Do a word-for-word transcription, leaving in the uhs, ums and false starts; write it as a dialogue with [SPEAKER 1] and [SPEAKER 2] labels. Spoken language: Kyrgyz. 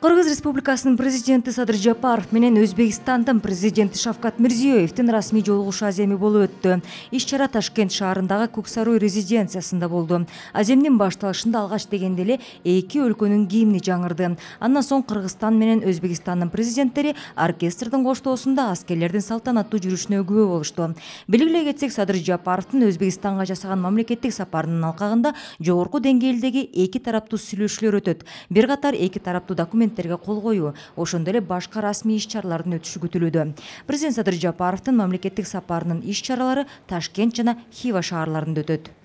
[SPEAKER 1] Кыргыз Республикасынын президенти Садыр Жапаров менен Өзбекстандын президенти Шавкат Мирзиёевдин расмий жолугушу аземи болуп өттү. Иш-чара Ташкент шаарындагы Көксарой резиденциясында болду. Аземдин башталышында алгач дегенде эле эки өлкөнүн гимни жаңырды. Андан соң Кыргызстан менен Өзбекстандын президенттери оркестрдин коштоосунда аскерлердин салтанаттуу жүрүшүнө күбө болушту. Белгилей кетсек, Садыр Жапаровдун Өзбекстанга жасаган мамлекеттик сапарынын алкагында жогорку деңгээлдеги эки тараптуу сүйлөшүүлөр өтөт. Бир катар эки тараптуу документ кол коюу, ошондой эле башка расмий иш-чаралардын өтүшү күтүлүүдө. Президент Садыр Жапаровдун мамлекеттик сапарынын иш-чаралары Ташкент жана Хива шаарларында өтөт.